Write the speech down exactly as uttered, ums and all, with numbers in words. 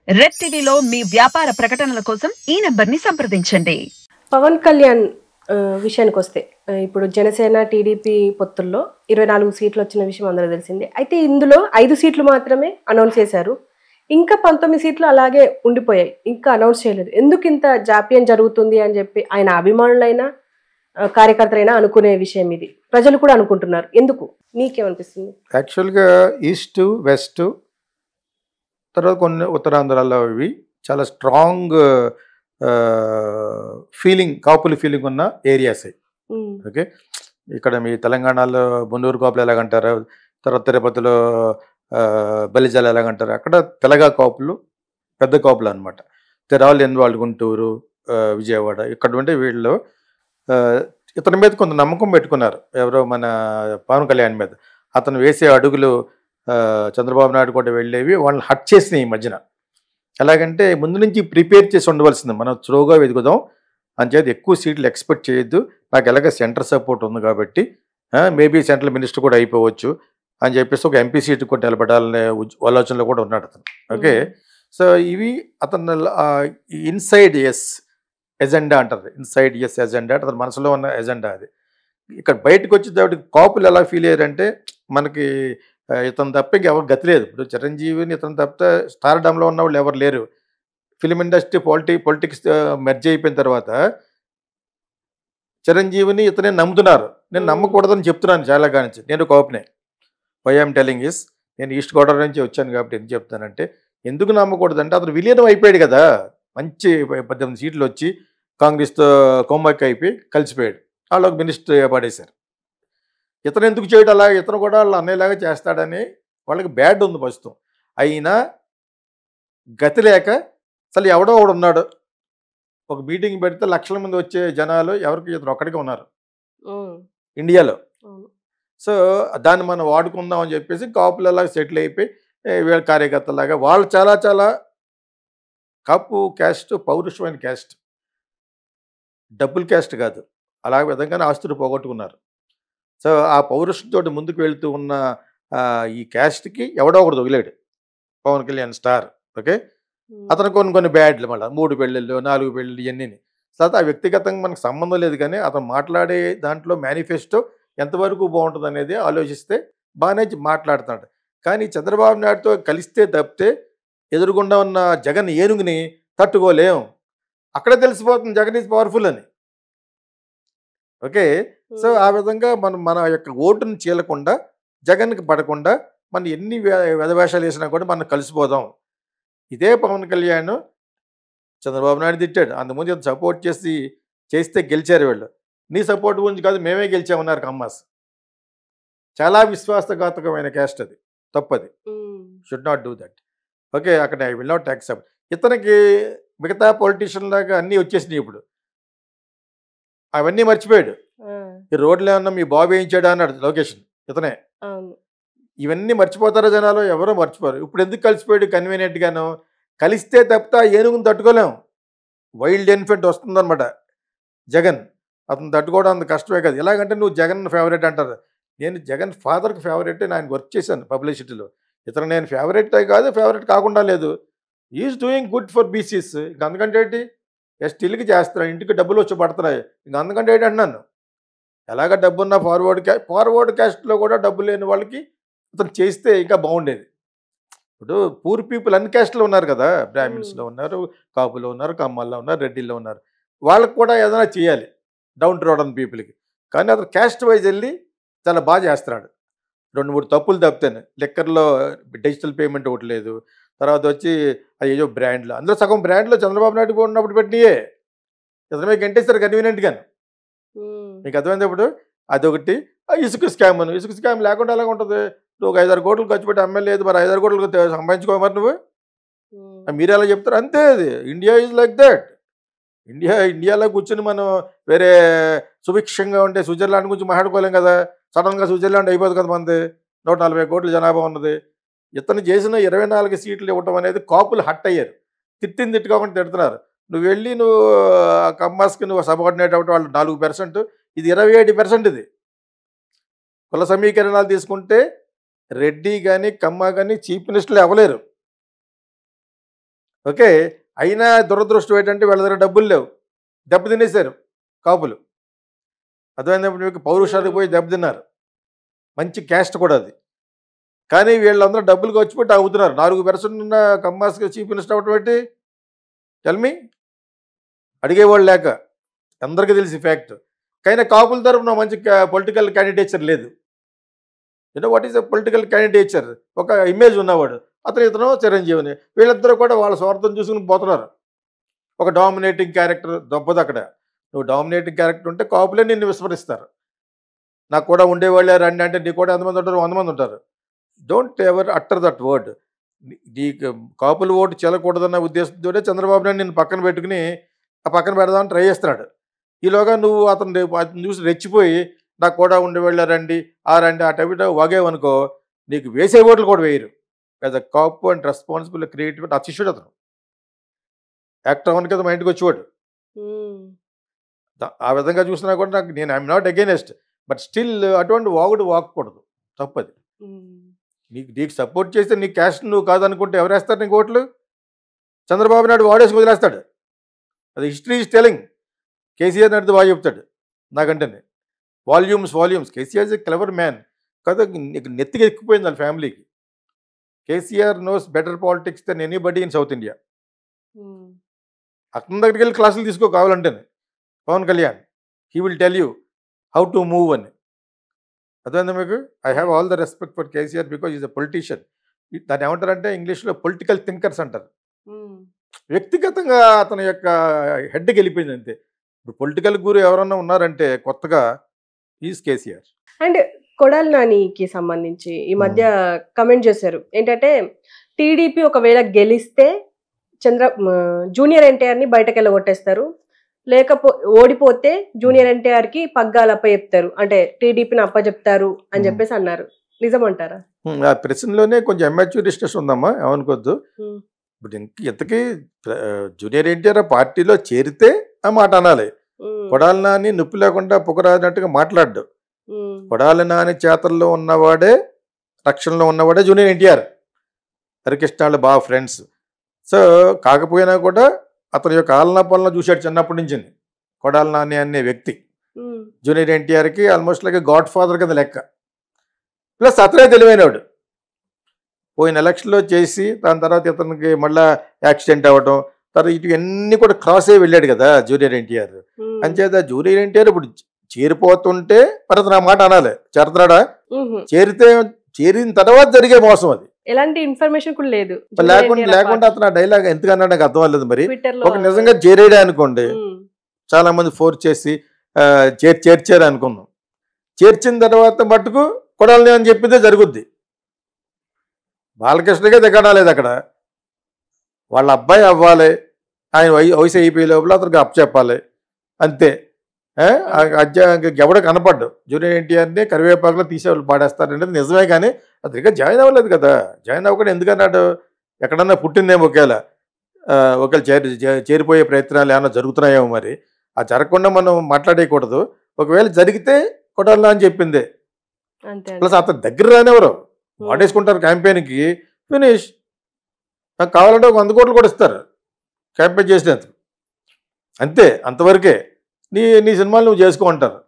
Red టీవీలో మీ వ్యాపార ప్రకటనల కోసం ఈ నంబర్ని సంప్రదించండి. పవన్ కళ్యాణ్ విషయానికి వస్తే ఇప్పుడు జనసేన టీడీపీ పొత్తుల్లో ఇరవై నాలుగు సీట్లు వచ్చిన విషయం అందరూ తెలిసిందే. అయితే ఇందులో ఐదు సీట్లు మాత్రమే అనౌన్స్ చేశారు. ఇంకా పంతొమ్మిది సీట్లు అలాగే ఉండిపోయాయి, ఇంకా అనౌన్స్ చేయలేదు. ఎందుకు ఇంత జాప్యం జరుగుతుంది అని చెప్పి ఆయన అభిమానులైనా కార్యకర్తలైనా అనుకునే విషయం ఇది. ప్రజలు కూడా అనుకుంటున్నారు. ఎందుకు మీకేమనిపిస్తుంది? యాక్చువల్గా ఈస్ట్ వెస్ట్ తర్వాత కొన్ని ఉత్తరాంధ్రాలో ఇవి చాలా స్ట్రాంగ్ ఫీలింగ్, కాపులు ఫీలింగ్ ఉన్న ఏరియాస్. ఓకే, ఇక్కడ మీ తెలంగాణలో బొన్నూరు కాపులు ఎలాగంటారు, తర్వాత తిరుపతిలో బలిజాలు ఎలాగంటారు, అక్కడ తెలగా కాపులు పెద్ద కాపులు అనమాట. తెరాలు ఎన్వాళ్ళు గుంటూరు, విజయవాడ ఇక్కడ ఉంటే వీళ్ళు ఇతని మీద కొంత నమ్మకం పెట్టుకున్నారు. ఎవరో మన పవన్ కళ్యాణ్ మీద. అతను వేసే అడుగులు చంద్రబాబు నాయుడు కూడా వెళ్ళేవి, వాళ్ళని హట్ చేసినాయి ఈ మధ్యన. ఎలాగంటే ముందు నుంచి ప్రిపేర్ చేసి ఉండవలసింది, మనం స్లోగా వెతుకుదాం అంచేది ఎక్కువ సీట్లు ఎక్స్పెక్ట్ చేయొద్దు, నాకు ఎలాగ సెంటర్ సపోర్ట్ ఉంది కాబట్టి మేబీ సెంట్రల్ మినిస్టర్ కూడా అయిపోవచ్చు అని చెప్పేసి ఒక ఎంపీ సీటు కూడా నిలబడాలనే ఆలోచనలో కూడా ఉన్నాడు అతను. ఓకే, సో ఇవి అతను ఇన్సైడ్ ఎస్ ఎజెండా అంటారు. ఇన్సైడ్ ఎస్ ఎజెండా అతని మనసులో ఉన్న ఎజెండా అది. ఇక్కడ బయటకు వచ్చేటప్పుడు కాపులు ఎలా ఫీల్ అయ్యారంటే, మనకి ఇతను తప్ప ఇంకెవరు గతి లేదు. ఇప్పుడు చిరంజీవిని ఇతను తప్పితే స్టార్డమ్లో ఉన్న వాళ్ళు ఎవరు లేరు. ఫిలిం ఇండస్ట్రీ పాలిటి పొలిటిక్స్ మెర్జ్ అయిపోయిన తర్వాత చిరంజీవిని ఇతనే నమ్ముతున్నారు. నేను నమ్మకూడదని చెప్తున్నాను చాలా కానించి. నేను కాపునే. వై ఐఎమ్ టెలింగ్ ఇస్, నేను ఈస్ట్ గోదావరి నుంచి వచ్చాను కాబట్టి ఎందుకు చెప్తానంటే, ఎందుకు నమ్మకూడదంటే అతను విలీనం అయిపోయాడు కదా, మంచి పద్దెనిమిది సీట్లు వచ్చి కాంగ్రెస్తో కొమ్మక్కి అయిపోయి కలిసిపోయాడు. వాళ్ళు ఒక మినిస్టర్ పడేశారు. ఇతను ఎందుకు చేయడం అలా, ఇతను కూడా వాళ్ళు అన్నయ్యలాగా చేస్తాడని వాళ్ళకి బ్యాడ్ ఉంది ప్రస్తుతం. అయినా గతి లేక అసలు ఎవడో ఒకడు ఉన్నాడు, ఒక మీటింగ్ పెడితే లక్షల మంది వచ్చే జనాలు ఎవరికి ఇతను ఒక్కడికే ఉన్నారు ఇండియాలో. సో దాన్ని మనం వాడుకుందాం అని చెప్పేసి కాపులలాగా సెటిల్ అయిపోయి వీళ్ళ కార్యకర్తలాగా వాళ్ళు చాలా చాలా కాపు క్యాస్ట్ పౌరుషమైన క్యాస్ట్, డబ్బుల్ క్యాస్ట్ కాదు. అలా విధంగానే ఆస్తులు పోగొట్టుకున్నారు. సో ఆ పౌరుషంతో ముందుకు వెళ్తూ ఉన్న ఈ క్యాస్ట్కి ఎవడో ఒకడు తగిలాడు పవన్ కళ్యాణ్ స్టార్. ఓకే, అతను కొన్ని కొన్ని బ్యాడ్లు, మళ్ళీ మూడు పెళ్ళిళ్ళు నాలుగు పెళ్ళిళ్ళు ఇవన్నీ. తర్వాత ఆ వ్యక్తిగతంగా మనకు సంబంధం లేదు, కానీ అతను మాట్లాడే దాంట్లో మేనిఫెస్టో ఎంతవరకు బాగుంటుంది అనేది ఆలోచిస్తే బాగానే మాట్లాడుతున్నాడు. కానీ చంద్రబాబు నాయుడుతో కలిస్తే తప్పితే ఎదురుగుండా ఉన్న జగన్ ఏనుగుని తట్టుకోలేం. అక్కడే తెలిసిపోతుంది జగన్ ఈజ్ పవర్ఫుల్ అని. ఓకే, సో ఆ విధంగా మనం మన యొక్క ఓటును చీలకుండా జగన్కి పడకుండా మనం ఎన్ని వెధవేషాలు వేసినా కూడా మనం కలిసిపోదాం. ఇదే పవన్ కళ్యాణ్ చంద్రబాబు నాయుడు తిట్టాడు, అంతకుముందు సపోర్ట్ చేసి చేస్తే గెలిచారు వీళ్ళు. నీ సపోర్ట్ గురించి కాదు మేమే గెలిచామన్నారు కమ్మాస్. చాలా విశ్వాసఘాతకమైన క్యాస్ట్ అది, తప్పది. Should not do that. Okay, అక్కడ ఐ విల్ నాట్ యాక్సెప్ట్. ఇతనికి మిగతా పొలిటీషియన్ లాగా అన్నీ వచ్చేసినాయి ఇప్పుడు, అవన్నీ మర్చిపోయాడు. ఈ రోడ్లు ఏమన్నా మీ బాబు వేయించాడా అన్నాడు లొకేషన్, ఇతనే. ఇవన్నీ మర్చిపోతారా జనాలు? ఎవరో మర్చిపోరు. ఇప్పుడు ఎందుకు కలిసిపోయాడు కన్వీనియంట్గాను? కలిస్తే తప్పితే ఏనుగుని తట్టుకోలేము. వైల్డ్ ఎన్ఫెంట్ వస్తుందన్నమాట జగన్. అతను తట్టుకోవడం అంత కష్టమే కదా. ఎలాగంటే నువ్వు జగన్ ఫేవరెట్ అంటారు. నేను జగన్ ఫాదర్కి ఫేవరెట్, నేను వర్క్ చేశాను పబ్లిసిటీలో. ఇతను నేను ఫేవరెట్ కాదు, ఫేవరెట్ కాకుండా లేదు. Is doing good for BCs. ఇంక అందుకంటే ఏంటి, ఎస్టీలకి చేస్తున్నాయి, ఇంటికి డబ్బులు వచ్చి పడుతున్నాయి, ఇంక అందుకంటే ఏంటి అంటున్నాను. ఎలాగ డబ్బున్న ఫార్వర్డ్ క్యా ఫార్వర్డ్ క్యాస్ట్లో కూడా డబ్బు లేని వాళ్ళకి అతను చేస్తే ఇంకా బాగుండేది. ఇప్పుడు పూర్ పీపుల్ అన్ని క్యాస్ట్లో ఉన్నారు కదా, బ్రాహ్మిన్స్లో ఉన్నారు, కాపులో ఉన్నారు, కమ్మల్లో ఉన్నారు, రెడ్డిల్లో ఉన్నారు. వాళ్ళకి కూడా ఏదైనా చేయాలి డౌన్ టు రోడ్ పీపుల్కి. కానీ అతను క్యాస్ట్ వైజ్ వెళ్ళి చాలా బాగా చేస్తున్నాడు. రెండు మూడు తప్పులు తప్పితేనే, లెక్కర్లో డిజిటల్ పేమెంట్ ఒకటి లేదు, తర్వాత వచ్చి అయ్యో బ్రాండ్లు, అందులో సగం బ్రాండ్లో చంద్రబాబు నాయుడు ఉన్నప్పుడు పెట్టినాయే ఇతను మీకు గంటేస్తారు కన్వీనియంట్గాను. మీకు అర్థమైనప్పుడు అదొకటి. ఇసుక స్కామ్, ఇసుక స్కామ్ లేకుండా ఎలాగ ఉంటుంది? నువ్వు ఒక ఐదారు కోట్లు ఖర్చు పెట్టి ఎమ్మెల్యే లేదు, మరి ఐదారు కోట్లు సంపాదించుకో, మరి నువ్వు మీరు ఎలా చెప్తారు? అంతే, అది India is like that. India ఇండియాలో కూర్చొని మనం వేరే సుభిక్షంగా ఉంటే స్విట్జర్లాండ్ గురించి మాట్లాడుకోలేం కదా. సడన్గా స్విట్జర్లాండ్ అయిపోదు కదా, మనది నూట నలభై కోట్ల జనాభా ఉన్నది. ఇతను చేసిన ఇరవై నాలుగు సీట్లు ఇవ్వటం అనేది కాపులు హట్ అయ్యారు. తిట్టింది తిట్టుకోకుండా తిడుతున్నారు. నువ్వు వెళ్ళి నువ్వు కమ్మాస్కి నువ్వు సబార్డినేట్ అవ్వటం వాళ్ళు నాలుగు పర్సెంట్, ఇది ఇరవై ఏడు పర్సెంట్. ఇది కుల సమీకరణాలు తీసుకుంటే రెడ్డి కానీ కమ్మ కానీ చీఫ్ మినిస్టర్లు అవ్వలేరు. ఓకే. అయినా దురదృష్టం ఏంటంటే వీళ్ళ దగ్గర డబ్బులు లేవు, దెబ్బ తినేశారు కాపులు. అర్థమైనప్పుడు మీకు పౌరుషానికి పోయి దెబ్బతిన్నారు. మంచి క్యాస్ట్ కూడా అది. కానీ వీళ్ళందరూ డబ్బులు ఖర్చు పెట్టి అవుతున్నారు. నాలుగు పర్సెంట్ ఉన్న కమ్మాస్కి చీఫ్ మినిస్టర్ అవ్వటం ఏంటి? టెల్మీ. అడిగేవాళ్ళు లేక, అందరికీ తెలిసి ఫ్యాక్ట్. కానీ కాపుల తరఫున మంచి పొలిటికల్ క్యాండిడేచర్ లేదు. You know what is a political candidature? ఒక ఇమేజ్ ఉన్నవాడు అతను, ఇతను చిరంజీవిని. వీళ్ళిద్దరూ కూడా వాళ్ళ స్వార్థం చూసుకుని పోతున్నారు. ఒక డామినేటింగ్ క్యారెక్టర్ దొబ్బదు అక్కడ. నువ్వు డామినేటింగ్ క్యారెక్టర్ ఉంటే కాపులే నిన్ను విస్మరిస్తారు. నాకు కూడా ఉండేవాళ్ళే రండి అంటే నీకు కూడా ఎంతమంది ఉంటారు? వంద మంది ఉంటారు. Don't ever utter that word. నీకు కాపులు ఓటు చెల్లకూడదన్న ఉద్దేశంతో చంద్రబాబు నాయుడు నిన్ను పక్కన పెట్టుకుని ఆ పక్కన పెడదామని ట్రై చేస్తున్నాడు. ఈలోగా నువ్వు అతను అతను చూసి రెచ్చిపోయి నాకు కూడా ఉండేవాళ్ళే రండి, ఆ రండి, ఆ టైప్ వాగేవనుకో నీకు వేసే ఓట్లు కూడా వేయరు. As a Kapu and responsible creative అతిశుడు అతను. యాక్టర్ అవన్నీ కదా మా ఇంటికి వచ్చేవాడు. ఆ విధంగా చూసినా కూడా నాకు, నేను I'm not against, but still అటువంటి వాగుడు వాగకూడదు, తప్పది. నీకు నీకు సపోర్ట్ చేస్తే నీ క్యాస్ట్ నువ్వు కాదనుకుంటే ఎవరు వేస్తారు నీకు ఓట్లు? చంద్రబాబు నాయుడు వాడేసి వదిలేస్తాడు. అది history is telling. KCR Naidu బాగా చెప్తాడు నాకంటేనే. Volumes volumes. KCR is a clever man కదా. నీకు నెత్తికి ఎక్కిపోయింది వాళ్ళ ఫ్యామిలీకి. KCR knows better politics than anybody in south India. అతని దగ్గరికి వెళ్ళి క్లాసులు తీసుకో కావాలంటేనే. Pavan Kalyan, he will tell you how to move అని. అర్థమైందా మీకు? I have all the respect for KCR because is a politician. దాన్ని ఏమంటారంటే ఇంగ్లీష్లో పొలిటికల్ థింకర్స్ అంటారు. వ్యక్తిగతంగా అతని యొక్క హెడ్కి వెళ్ళిపోయింది అంతే. ఇప్పుడు పొలిటికల్ గురు ఎవరన్నా ఉన్నారంటే కొత్తగా ఈజ్ కేసీఆర్. అండ్ కొడాలి నానికి సంబంధించి ఈ మధ్య కమెంట్ చేశారు ఏంటంటే, టీడీపీ ఒకవేళ గెలిస్తే చంద్ర జూనియర్ ఎన్టీఆర్ని బయటకు వెళ్ళగొట్టేస్తారు, లేకపో ఓడిపోతే జూనియర్ ఎన్టీఆర్ కి పగ్గాలు అప్ప చెప్తారు, అంటే టీడీపీని అప్ప చెప్తారు అని చెప్పేసి అన్నారు. నిజమంటారా? ఆ ప్రశ్నలోనే కొంచెం ఎమ్మెచ్యూరిస్టెస్ ఉందమ్మా, ఏమనుకోద్దు. ఇప్పుడు ఇంక ఇంతకీ జూనియర్ ఎన్టీఆర్ పార్టీలో చేరితే ఆ మాట అనాలి. కొడాలి నాని నొప్పి లేకుండా పుకరానట్టుగా మాట్లాడ్డు. కొడాలి నాని చేతల్లో ఉన్నవాడే, రక్షణలో ఉన్నవాడే జూనియర్ ఎన్టీఆర్. హరికృష్ణాళ్ళు బాగా ఫ్రెండ్స్. సో కాకపోయినా కూడా అతని యొక్క ఆలనా పాలన చూశాడు చిన్నప్పటి నుంచి కొడాలి నాని అనే వ్యక్తి. జూనియర్ ఎన్టీఆర్కి ఆల్మోస్ట్ లైక్ గాడ్ ఫాదర్ కింద లెక్క. ప్లస్ అతనే తెలివైనవాడు. పోయిన ఎలక్షన్లో చేసి దాని తర్వాత ఇతనికి మళ్ళీ యాక్సిడెంట్ అవ్వటం, తర్వాత ఇవన్నీ కూడా క్రాస్ అయ్యి వెళ్ళాడు కదా జూనియర్ ఎన్టీఆర్. అంచేత జూనియర్ ఎన్టీఆర్ ఇప్పుడు చేరిపోతుంటే మరి అతను ఆ మాట అనాలి. చేరుతున్నాడా? చేరితే చేరిన తర్వాత జరిగే మోసం అది. ఎలాంటి ఇన్ఫర్మేషన్ కూడా లేదు. లేకుండా లేకుండా అతను ఆ డైలాగ్ ఎందుకన్నా నాకు అర్థం అవ్వలేదు. మరి ఒక నిజంగా చేరేడే అనుకోండి, చాలా మంది ఫోర్స్ చేసి చేర్ చేర్చారు అనుకుందాం. చేర్చిన తర్వాత మట్టుకు కొడాలని అని చెప్పిందే జరుగుద్ది. బాలకృష్ణకే దిగడాలేదు అక్కడ. వాళ్ళ అబ్బాయి అవ్వాలి, ఆయన వయసు అయిపోయే లోపల అతనికి అప్ చెప్పాలి అంతే. అజ్జా ఎవడ కనపడ్డు జూనియర్ ఎన్టీఆర్ని కరివేపాకులో తీసేవాళ్ళు పాడేస్తారంటే నిజమే. కానీ అది ఇంకా జాయిన్ అవ్వలేదు కదా. జాయిన్ అవ్వకుండా ఎందుకన్నాడు? ఎక్కడన్నా పుట్టిందేమో ఒకేలా ఒకవేళ చేరి చేరిపోయే ప్రయత్నాలు ఏమైనా జరుగుతున్నాయేమో. మరి ఆ జరగకుండా మనం మాట్లాడేయకూడదు. ఒకవేళ జరిగితే కొట్టాలా అని చెప్పిందే. ప్లస్ అతను దగ్గర రానివ్వరు, వాడేసుకుంటారు క్యాంపెయిన్కి. ఫినిష్. నాకు కావాలంటే ఒక వంద కోట్లు కూడా ఇస్తారు క్యాంపెయిన్ చేసినందుకు అంతే. అంతవరకే నీ నీ సినిమాలు నువ్వు చేసుకో అంటారు.